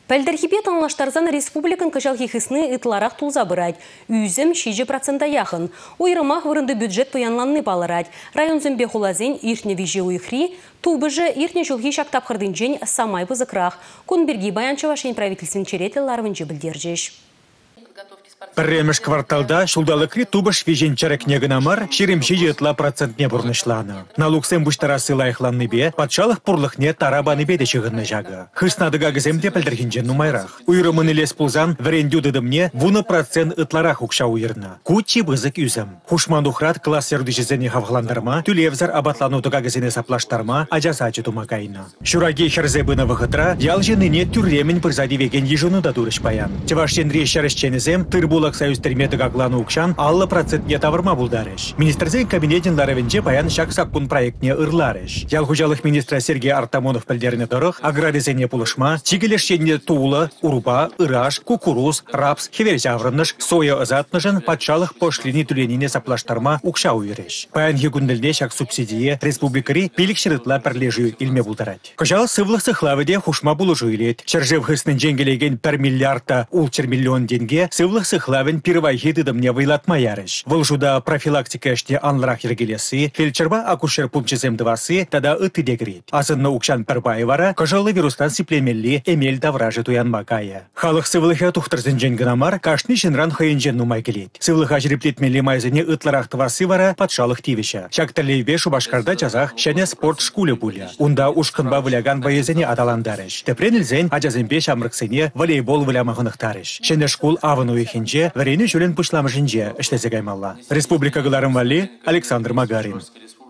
Пәлдерхипе таңлаштарзан республикан кыжалхи хысны ытларақ тулза бырать. Үзім 6% яхын. Уйрымақ вырынды бюджет паянланны балырать. Район зімбе хулазен иртне виже уйхри, тубыжы иртне жылхи шактапқырдың жен самай бызықрақ. Кунберги баянчыва шейн правительствен череті ларвынжы білдержеш. Пірреміш кварталда шулдалықри тубыш вежен чарекне гынамар шеремші жетла процентне бұрнышланы. Налуксен бұштарасы лайықланны бе, патшалық пұрлықне тарабаны беде шығынны жағы. Хыснадыға гіземде пілдіргенжен нумайрақ. Уйрымын елес пулзан віренду дыдымне вуны процент ытларақ ұқша уйырны. Кучи бызық үзім. Хушман ухрат класс ердішізіне хавғландарма, түлевзар абатланудыға гізіне саплаштарма ажасачы тумакайны. Шураге херзебіні вғытра, ялжыныне түрремен бірзади веген ежуны да дұрыш баян. Чеваштен решерішченізем Тырбулак союз терметі ғагланы ұқшан 6% тавырма бұлдарыш. Министрзен кабинетін ларавенже баян шақсақпун проектне ырларыш. Ялхужалық министра Сергей Артамонов пілдеріне тұрық, аграризене пулышма, чигелешченне туылы, урба, ыраш, кукуруз, рапс, хеверзаврыныш, соя ызатнышын патшалық пошлини түленіне саплаштарма ұқша уйрыш. Баян хегунділде шақ субсидие республикари пилік шырытла пірлежі илме бұлдарад. Кожал сывлық сықлавыде хушма бұлыжу илет. Чаржев хыснын женгелеген 1 миллиардта улчыр миллион денге сывлық сықлавын пирвай хедыдымне вайлатма ярыш. Волжуда профилактика әште анлырақ ергелесі, фельдшерба акушер пунчызем дывасы, тада ыты дегрет. Азынны ұқшан пәрбайвара, кожалы вирустан сиплемелли эмель давражы туянма кая. Халық сывлыха тухтырзын женгінамар, кашны жынран хайынжен нумай келет. Сывлыха жіреплетмелі майзыне ытларақ тывасы вара патшалық тивиша. Шакталейве шубашкарда жазақ шәне спорт шкулы буля. Унда ушқынба выляган байызыне адаландарыш. Тепренілзен ажазымбе шамрықсыне волейбол вылямағынықтарыш. Шәне шкул авыну ихинже, варені жүлін пышламышынже іштезе гаймалла. Республика Галарым Вали, Александр Магарин.